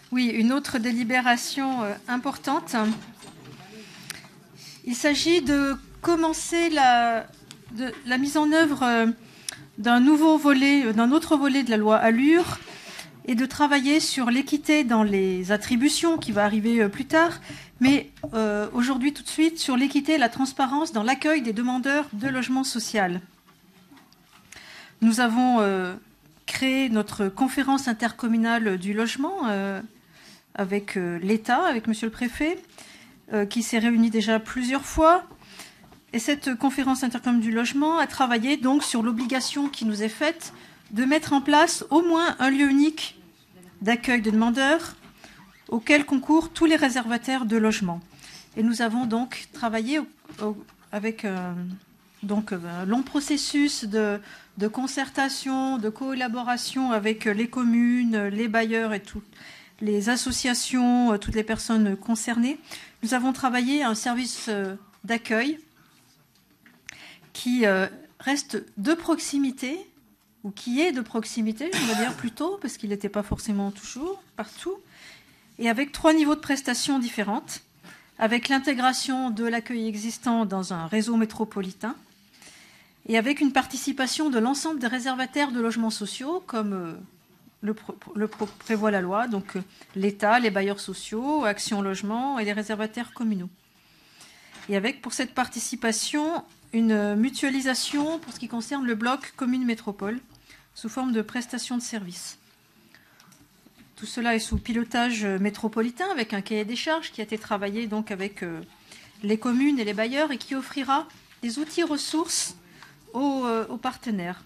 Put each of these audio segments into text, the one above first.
Oui, une autre délibération importante. Il s'agit de commencer la mise en œuvre d'un autre volet de la loi Allure et de travailler sur l'équité dans les attributions qui va arriver plus tard, mais aujourd'hui tout de suite sur l'équité et la transparence dans l'accueil des demandeurs de logement social. Nous avons créé notre conférence intercommunale du logement avec l'État, avec Monsieur le Préfet, qui s'est réunie déjà plusieurs fois. Et cette conférence intercommunale du logement a travaillé donc sur l'obligation qui nous est faite de mettre en place au moins un lieu unique d'accueil de demandeurs auquel concourent tous les réservataires de logement. Et nous avons donc travaillé avec un long processus de concertation, de collaboration avec les communes, les bailleurs et toutes les associations, toutes les personnes concernées. Nous avons travaillé à un service d'accueil qui reste de proximité, ou qui est de proximité, je vais dire plutôt, parce qu'il n'était pas forcément toujours partout, et avec 3 niveaux de prestations différentes, avec l'intégration de l'accueil existant dans un réseau métropolitain, et avec une participation de l'ensemble des réservataires de logements sociaux, comme le prévoit la loi, donc l'État, les bailleurs sociaux, Action Logement et les réservataires communaux. Et avec, pour cette participation, une mutualisation pour ce qui concerne le bloc commune-métropole, sous forme de prestation de services. Tout cela est sous pilotage métropolitain, avec un cahier des charges qui a été travaillé donc avec les communes et les bailleurs et qui offrira des outils ressources aux partenaires.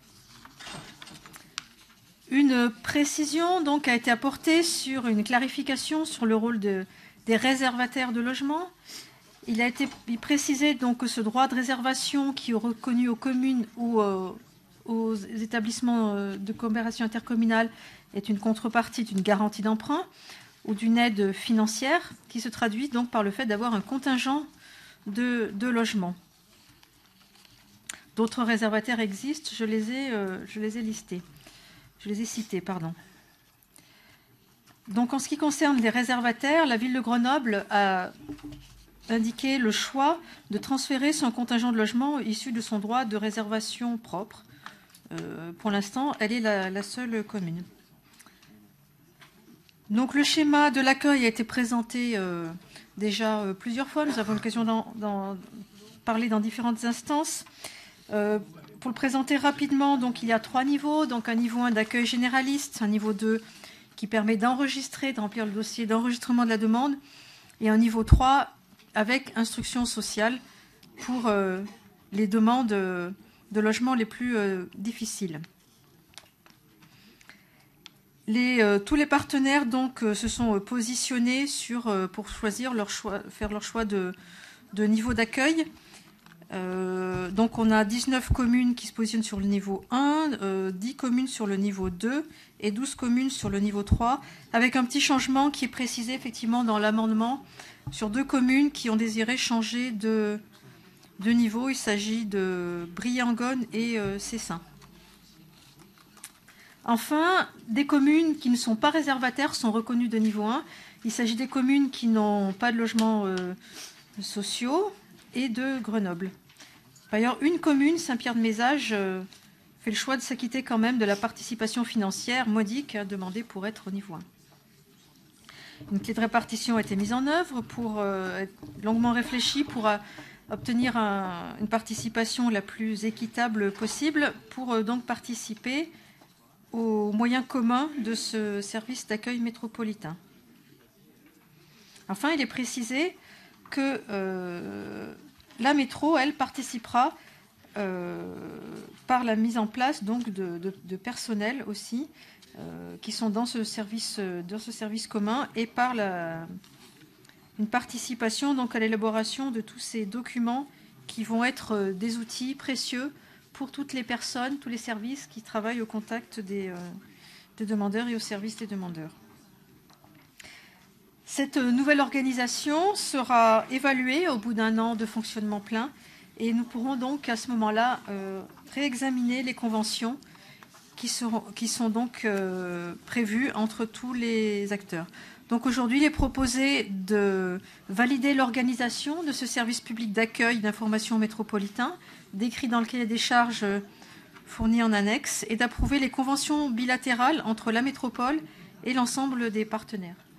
Une précision donc a été apportée sur une clarification sur le rôle des réservataires de logement. Il a été précisé donc que ce droit de réservation qui est reconnu aux communes ou aux établissements de coopération intercommunale est une contrepartie d'une garantie d'emprunt ou d'une aide financière qui se traduit donc par le fait d'avoir un contingent de logements. D'autres réservataires existent, je les ai listés. Je les ai cités, pardon. Donc en ce qui concerne les réservataires, la ville de Grenoble a indiqué le choix de transférer son contingent de logement issu de son droit de réservation propre. Pour l'instant, elle est la seule commune. Donc le schéma de l'accueil a été présenté déjà plusieurs fois. Nous avons l'occasion d'en parler dans différentes instances. Pour le présenter rapidement, donc il y a 3 niveaux. Donc un niveau 1 d'accueil généraliste, un niveau 2 qui permet d'enregistrer, de remplir le dossier d'enregistrement de la demande, et un niveau 3 avec instruction sociale pour les demandes de logement les plus difficiles. Tous les partenaires donc se sont positionnés pour choisir faire leur choix de niveau d'accueil. Donc on a 19 communes qui se positionnent sur le niveau 1, 10 communes sur le niveau 2 et 12 communes sur le niveau 3, avec un petit changement qui est précisé effectivement dans l'amendement sur 2 communes qui ont désiré changer de niveau. Il s'agit de Briangonne et Cessin. Enfin, des communes qui ne sont pas réservataires sont reconnues de niveau 1. Il s'agit des communes qui n'ont pas de logements sociaux et de Grenoble. Par ailleurs, une commune, Saint-Pierre-de-Mézage, fait le choix de s'acquitter quand même de la participation financière modique demandée pour être au niveau 1. Une clé de répartition a été mise en œuvre pour être longuement réfléchie pour obtenir une participation la plus équitable possible pour donc participer aux moyens communs de ce service d'accueil métropolitain. Enfin, il est précisé que la métro, elle, participera par la mise en place donc de personnel aussi qui sont dans ce service commun et par une participation donc à l'élaboration de tous ces documents qui vont être des outils précieux pour toutes les personnes, tous les services qui travaillent au contact des demandeurs et au service des demandeurs. Cette nouvelle organisation sera évaluée au bout d'1 an de fonctionnement plein et nous pourrons donc à ce moment-là réexaminer les conventions qui sont donc prévues entre tous les acteurs. Donc aujourd'hui, il est proposé de valider l'organisation de ce service public d'accueil d'information métropolitain, décrit dans le cahier des charges fourni en annexe, et d'approuver les conventions bilatérales entre la métropole et l'ensemble des partenaires.